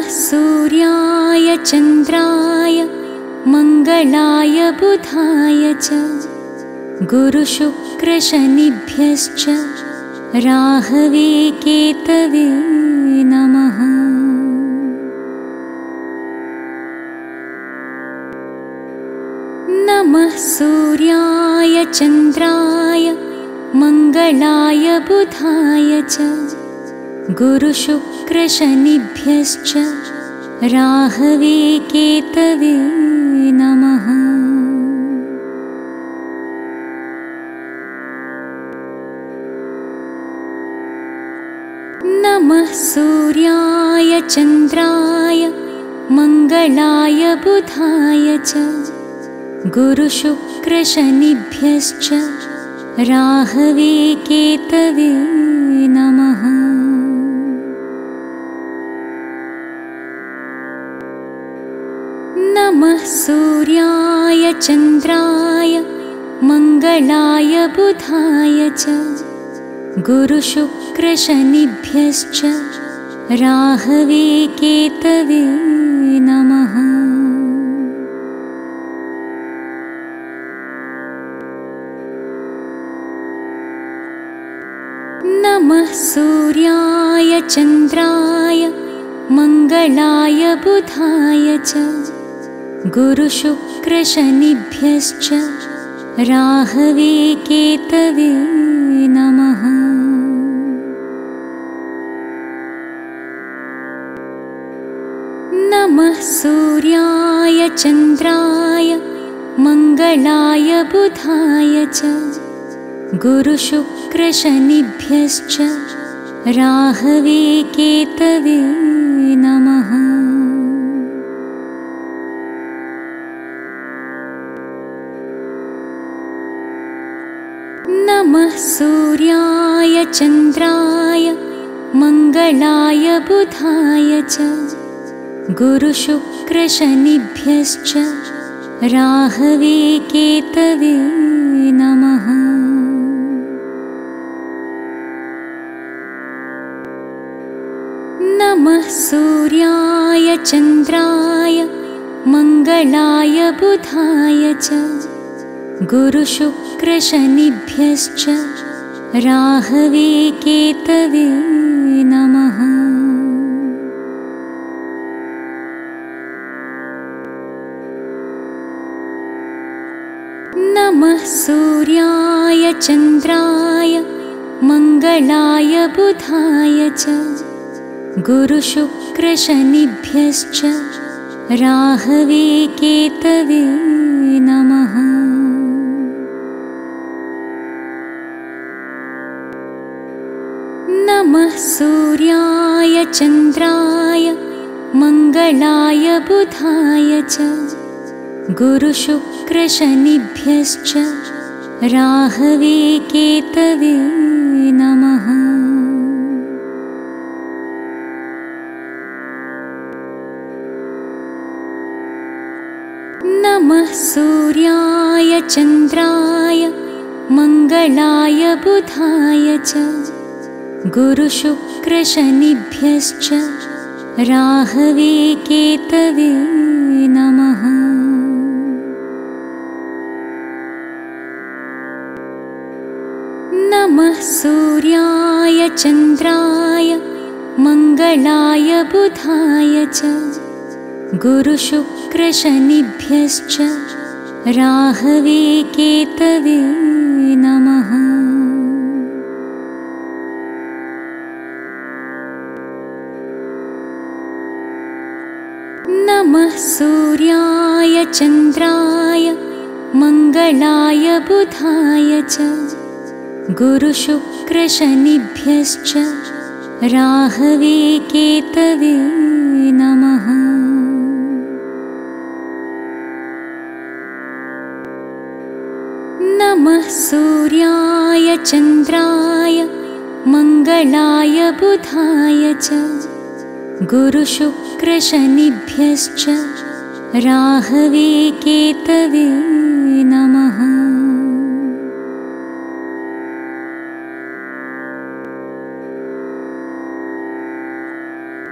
सूर्याय चन्द्राय मङ्गलाय बुधाय च गुरुशुक्रशनिभ्यश्च राहवे केतवे नमः। नमः सूर्याय चन्द्राय मङ्गलाय बुधाय च गुरुशुक्रशनिभ्यश्च राहवे केतवे नमः। नमः सूर्याय चन्द्राय मङ्गलाय बुधाय च गुरुशुक्रशनिभ्यश्च राहवे केतवे नमः। नमः सूर्याय चन्द्राय मङ्गलाय बुधाय च गुरुशुक्रशनिभ्यश्च राहवे केतवे नमः। नमः सूर्याय चन्द्राय मङ्गलाय बुधाय च गुरुशुक्रशनिभ्यश्च राहवे केतवे नमः। नमः सूर्याय चन्द्राय मङ्गलाय बुधाय च गुरुशुक्रशनिभ्यश्च राहवे केतवे नमः। नमः सूर्याय चन्द्राय मङ्गलाय बुधाय च गुरुशुक्रशनिभ्यश्च राहवे केतवे नमः। नमः सूर्याय चन्द्राय मङ्गलाय बुधाय च गुरुशुक्रशनिभ्यश्च राहवे केतवे नमः। नमः सूर्याय चन्द्राय मङ्गलाय बुधाय च गुरुशुक्रशनिभ्यश्च राहवे केतवे नमः। नमः सूर्याय चन्द्राय मङ्गलाय बुधाय च गुरुशुक्रशनिभ्यश्च राहवे केतवे नमः। नमः सूर्याय चन्द्राय मङ्गलाय बुधाय च गुरुशुक्रशनिभ्यश्च राहवे केतवे नमः। नमः सूर्याय चन्द्राय मङ्गलाय बुधाय च गुरुशुक्रशनिभ्यश्च राहवे केतवे नमः। नमः सूर्याय चन्द्राय मङ्गलाय बुधाय च गुरुशुक्रशनिभ्यश्च राहवे केतवे नमः। नमः सूर्याय चन्द्राय मङ्गलाय बुधाय च गुरुशुक्रशनिभ्यश्च राहवे केतवे